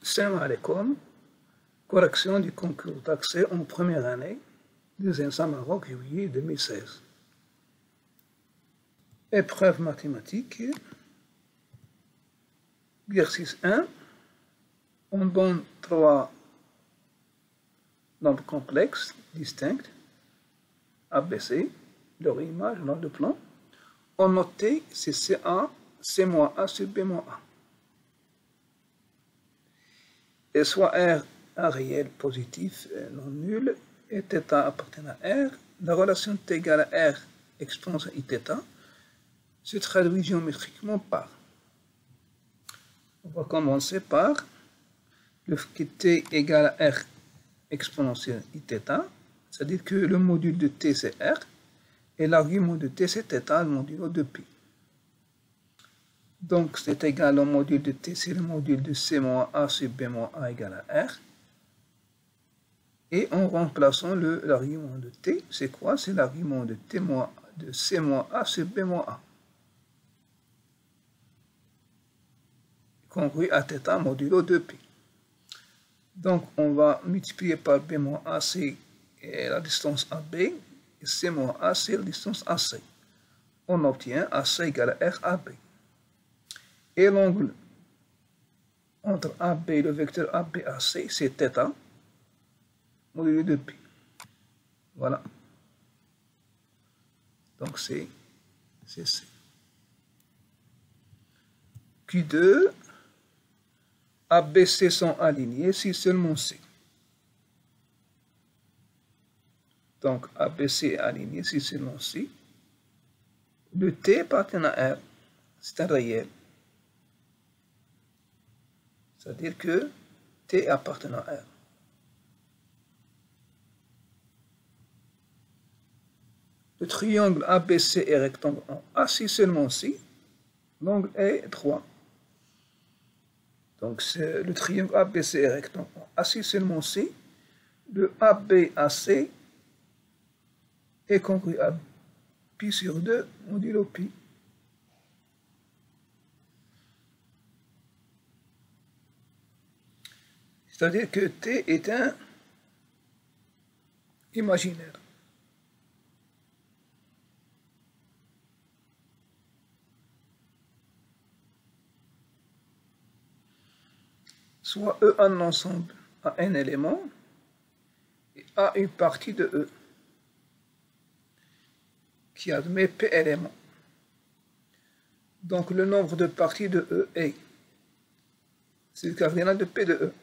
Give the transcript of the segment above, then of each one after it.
Salam alaikum, correction du concours d'accès en première année des ENSA Maroc, juillet 2016. Épreuve mathématique, exercice 1, on donne 3 nombres complexes distincts, ABC, leur image dans le plan. On note T, c'est CA, C-A sur B-A. Et soit R un réel positif non nul et θ appartient à R, la relation T égale à R exponentielle Iθ se traduit géométriquement par. On va commencer par le que T égale à R exponentielle Iθ, c'est-à-dire que le module de T c'est R et l'argument de T c'est θ, le modulo de pi. Donc, c'est égal au module de T, c'est le module de C-A sur B-A égale à R. Et en remplaçant l'argument de T, c'est quoi? C'est l'argument de C-A sur B-A. Congru à θ modulo 2π. Donc, on va multiplier par B-A, c'est la distance AB, et C-A, c'est la distance AC. On obtient AC égale à R AB. Et l'angle entre AB et le vecteur ABAC, c'est θ, modulo de pi. Voilà. Donc c'est C. Q2, ABC sont alignés si seulement C. Donc ABC est aligné si seulement C. Le T appartient à R, c'est un réel. C'est-à-dire que T appartient à R. Le triangle ABC est rectangle en A si seulement si l'angle est droit. Donc le triangle ABC est rectangle en A si seulement si le ABAC est congru à pi sur 2 modulo pi. C'est-à-dire que T est un imaginaire. Soit E un ensemble à n éléments et A une partie de E qui admet P éléments. Donc le nombre de parties de E est, c'est le cardinal de P de E.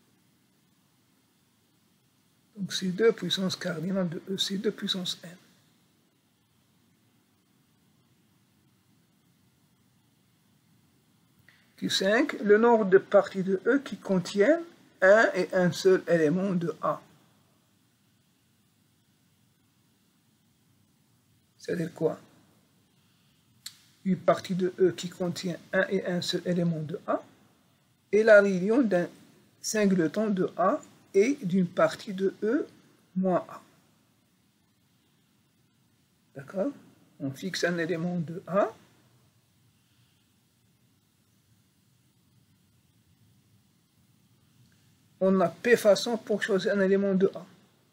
Donc c'est 2 puissance cardinale de E, c'est 2 puissance n. Q5, le nombre de parties de E qui contiennent un et un seul élément de A. C'est-à-dire quoi? Une partie de E qui contient un et un seul élément de A et la réunion d'un singleton de A et d'une partie de E moins A. D'accord? On fixe un élément de A. On a P façons pour choisir un élément de A.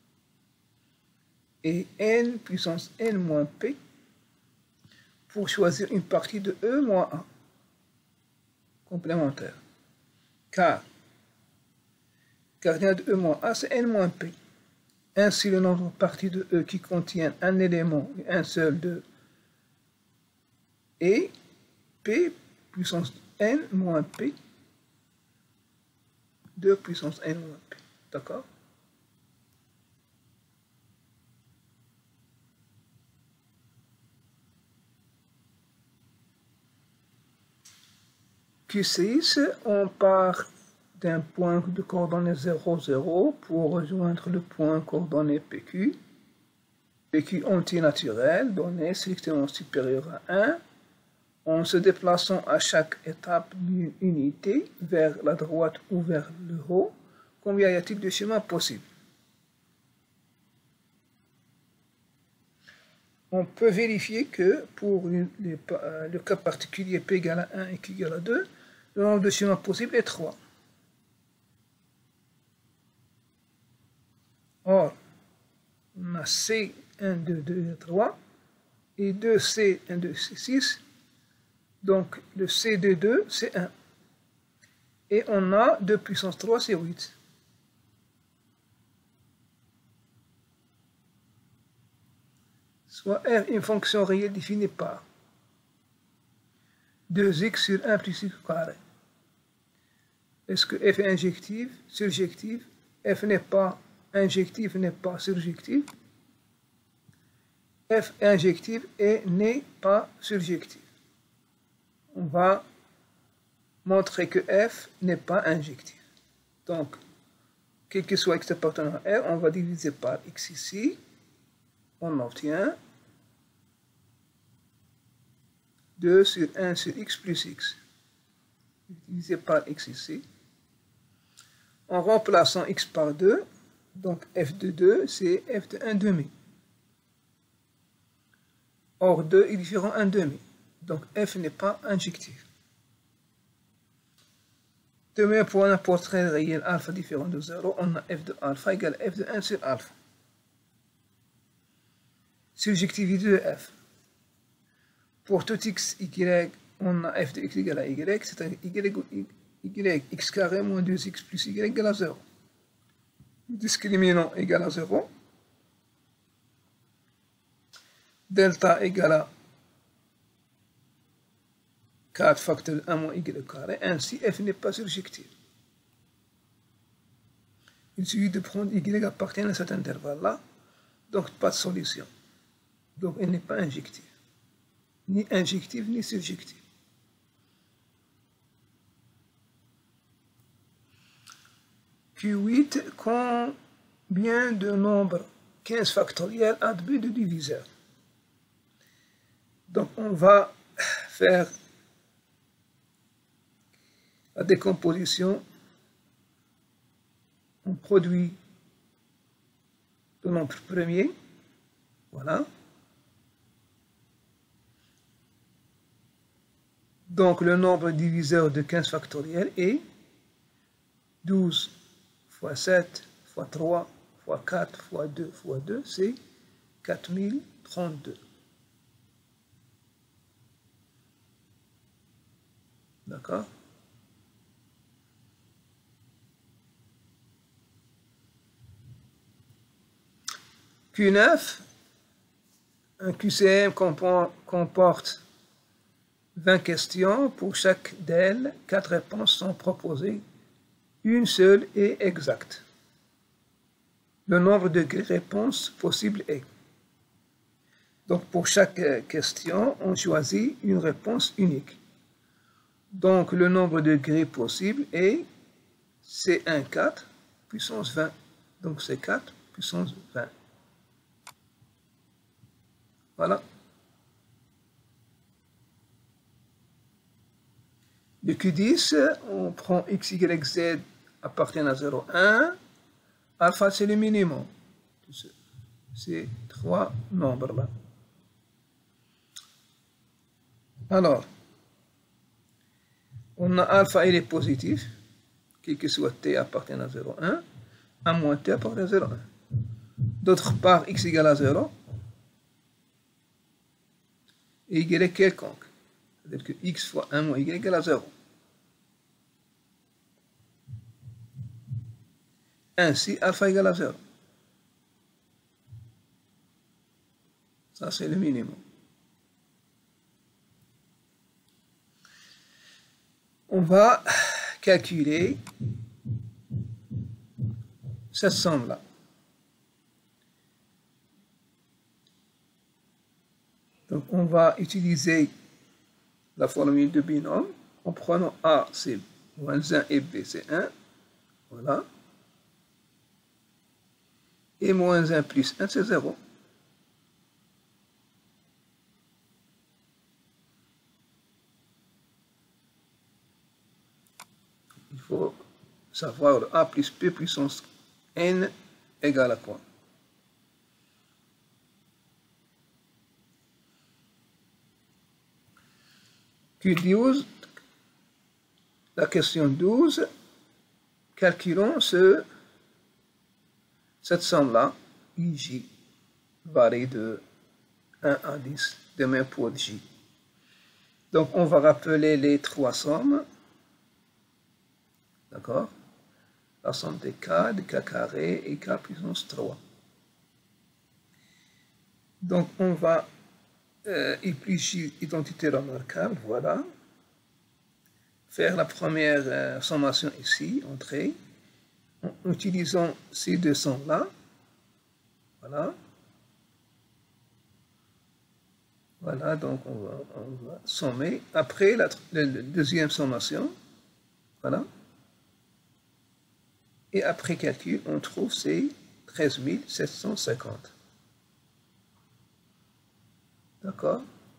Et n puissance n moins P pour choisir une partie de E moins A. Complémentaire. Car cardinal de E moins A, c'est n moins P. Ainsi, le nombre de parties de E qui contiennent un élément et un seul de est P puissance n moins P 2 puissance n moins P. D'accord? Q6, on part d'un point de coordonnées 0, 0 pour rejoindre le point coordonné PQ. PQ antinaturel, donné strictement supérieur à 1, en se déplaçant à chaque étape d'une unité vers la droite ou vers le haut. Combien y a-t-il de chemins possibles? On peut vérifier que pour le cas particulier P égale à 1 et Q égale à 2, le nombre de chemins possibles est 3. Or, on a C, 1, 2, 2, 3, et 2C, 1, 2, C, 6. Donc, le C de 2, c'est 1. Et on a 2 puissance 3, c'est 8. Soit R une fonction réelle définie par 2x sur 1 plus x carré. Est-ce que f est injective, surjective? F n'est pas injective, n'est pas surjective. F est injective et n'est pas surjective. On va montrer que f n'est pas injective. Donc, quel que soit x appartenant à R, on va diviser par x ici. On obtient 2 sur 1 sur x plus x. Divisé par x ici. En remplaçant x par 2, donc f de 2, c'est f de 1 demi. Or 2 est différent 1 demi. Donc f n'est pas injectif. De même pour n'importe quel réel alpha différent de 0, on a f de alpha égale f de 1 sur alpha. Surjectivité de f. Pour tout x, y, on a f de x égale à y, c'est-à-dire y, x carré moins 2x plus y égale à 0. Discriminant égale à 0. Delta égale à 4 facteur 1 moins y carré. Ainsi, f n'est pas surjectif. Il suffit de prendre y appartenant à cet intervalle-là. Donc, pas de solution. Donc, elle n'est pas injective. Ni injective, ni surjective. Q8, combien de nombres 15 factoriel a b de diviseur? Donc, on va faire la décomposition. On produit le nombre premier. Voilà. Donc, le nombre diviseur de 15 factoriel est 12 fois 7 fois 3 fois 4 fois 2 fois 2, c'est 4032. D'accord? Q9, un QCM comporte 20 questions. Pour chaque d'elles, 4 réponses sont proposées. Une seule est exacte. Le nombre de réponses possibles est. Donc, pour chaque question, on choisit une réponse unique. Donc, le nombre de grilles possibles est C1 4 puissance 20. Donc, c'est 4 puissance 20. Voilà. Le Q10, on prend x, y, z appartiennent à 0, 1. Alpha, c'est le minimum. Ces trois nombres-là. Alors, on a alpha, il est positif, quel que soit t appartient à 0, 1. 1 moins t appartient à 0, 1. D'autre part, x égale à 0. Et y quelconque. C'est-à-dire que x fois 1 moins y égale à 0. Ainsi, alpha égale à 0. Ça, c'est le minimum. On va calculer cette somme-là. Donc, on va utiliser la formule de binôme en prenant A, c'est moins 1 et B, c'est 1. Voilà. Et moins 1 plus 1, c'est 0. Il faut savoir le A plus P puissance N égale à quoi? Q12, la question 12, calculons Cette somme-là, IJ, varie de 1 à 10, de même pour J. Donc, on va rappeler les trois sommes. D'accord? La somme de K carré et K puissance 3. Donc, on va éplucher identité remarquable, voilà. Faire la première sommation ici, entrée, en utilisant ces deux sommes-là. Voilà. Voilà, donc on va sommer. Après la deuxième sommation, voilà. Et après calcul, on trouve ces 13 750. D'accord?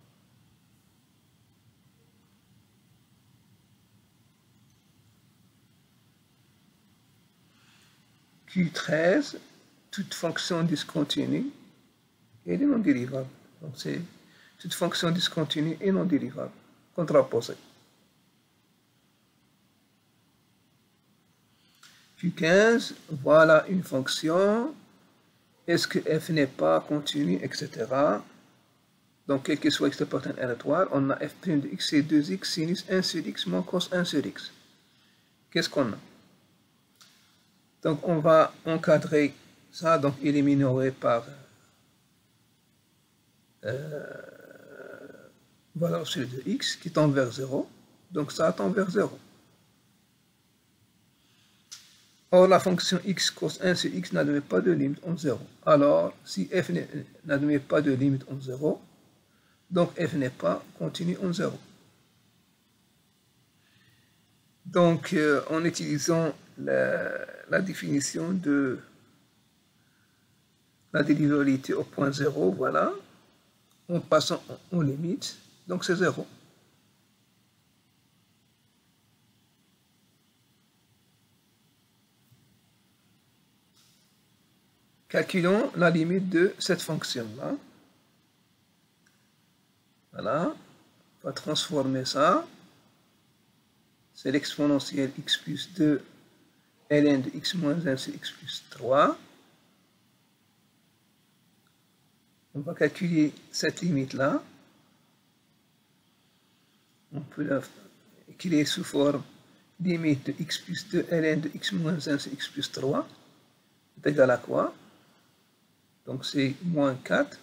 Q13, toute fonction discontinue et non dérivable. Donc c'est toute fonction discontinue et non dérivable, contraposée. Q15, voilà une fonction. Est-ce que f n'est pas continue, etc. Donc, quel que soit x de portée aléatoire, on a f' de x c'est 2x sinus 1 sur x moins cos 1 sur x. Qu'est-ce qu'on a? Donc, on va encadrer ça, donc il est minoré par valeur absolue de x qui tend vers 0. Donc, ça tend vers 0. Or, la fonction x cos 1 sur x n'admet pas de limite en 0. Alors, si f n'admet pas de limite en 0, donc f n'est pas continu en 0. Donc, en utilisant la définition de la délivrabilité au point 0, voilà, en passant en limite, donc c'est 0. Calculons la limite de cette fonction-là. Voilà, on va transformer ça. C'est l'exponentielle x plus 2 ln de x moins 1 sur x plus 3. On va calculer cette limite-là. On peut la calculer sous forme limite de x plus 2 ln de x moins 1 sur x plus 3 est égal à quoi? Donc c'est moins 4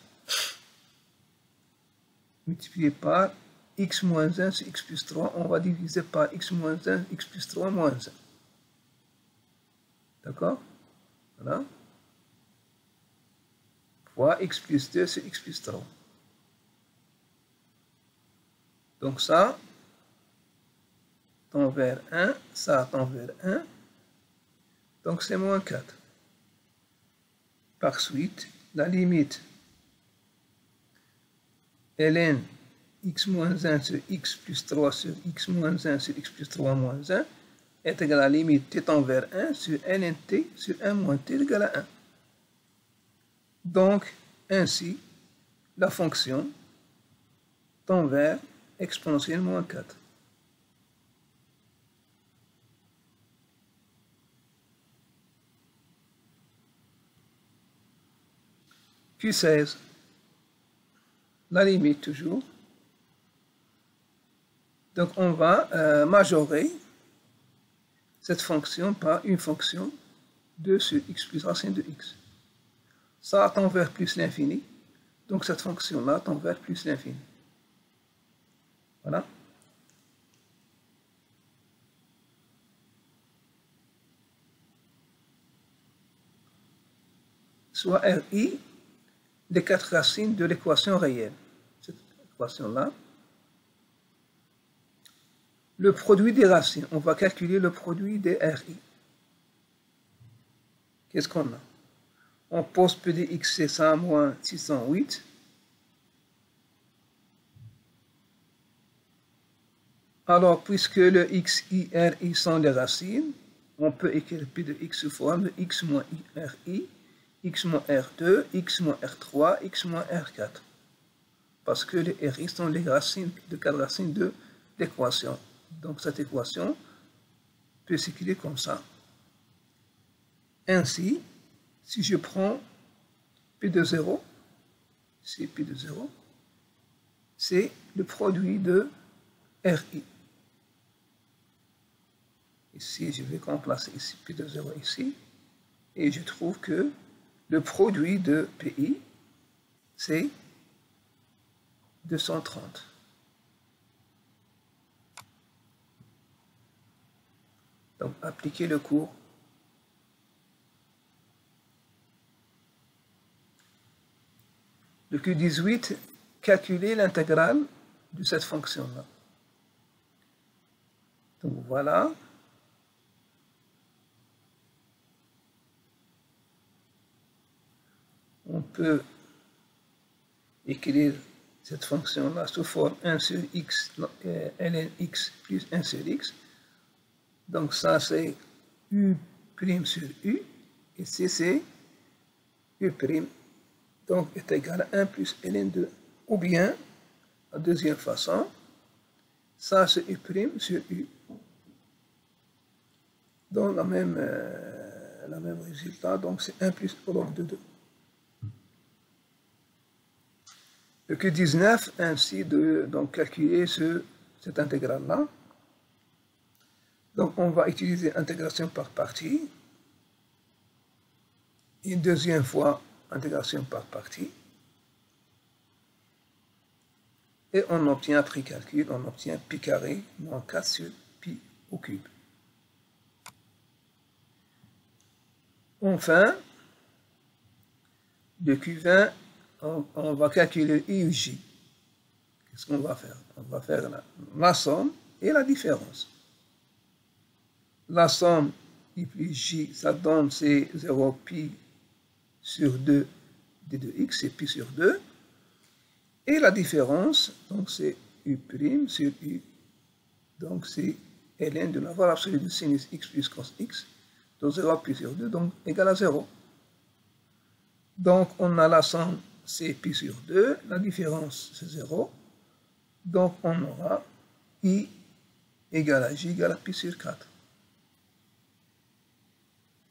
multiplié par x moins 1 sur x plus 3. On va diviser par x moins 1, x plus 3 moins 1. D'accord? Voilà. Fois x plus 2 sur x plus 3. Donc ça tend vers 1, ça tend vers 1. Donc c'est moins 4. Par suite, la limite ln x moins 1 sur x plus 3 sur x moins 1 sur x plus 3 moins 1 est égale à la limite t tend vers 1 sur ln t sur 1 moins t égale à 1. Donc, ainsi, la fonction tend vers exponentielle moins 4. Q16, la limite toujours. Donc on va majorer cette fonction par une fonction 2 sur x plus racine de x. Ça tend vers plus l'infini, donc cette fonction-là tend vers plus l'infini. Voilà. Soit RI des 4 racines de l'équation réelle. Cette équation-là. Le produit des racines, on va calculer le produit des RI. Qu'est-ce qu'on a? On pose P de x, c'est 100 moins 608. Alors, puisque le x, i, r, i sont les racines, on peut écrire P de x sous forme de x moins i, r, i, x moins r2, x moins r3, x moins r4. Parce que les RI sont les racines de 4 racines de l'équation. Donc cette équation peut s'écrire comme ça. Ainsi, si je prends P de 0, c'est P de 0, c'est le produit de RI. Ici, je vais remplacer ici P de 0 ici, et je trouve que le produit de PI, c'est 230. Donc, appliquer le cours. Le Q18, calculer l'intégrale de cette fonction-là. Donc, voilà. On peut écrire cette fonction-là sous forme 1 sur x, ln x plus 1 sur x. Donc ça c'est u' sur u, et ici c'est u', donc est égal à 1 plus ln2. Ou bien, la deuxième façon, ça c'est u' sur u. Donc la même résultat, donc c'est 1 plus log de 2. Le Q19, ainsi de donc, calculer cette intégrale-là. Donc on va utiliser intégration par partie. Une deuxième fois, intégration par partie. Et on obtient, après calcul, on obtient pi carré moins 4 sur pi au cube. Enfin, le Q20, on va calculer I ou J. Qu'est-ce qu'on va faire? On va faire la somme et la différence. La somme I plus J, ça donne c'est 0 pi sur 2 d de x, c'est pi sur 2. Et la différence, donc c'est U' sur U. Donc c'est ln de la valeur absolue de sinus x plus cos x. Donc 0 pi sur 2, donc égal à 0. Donc on a la somme, c'est pi sur 2, la différence c'est 0. Donc on aura I égale à J égale à pi sur 4.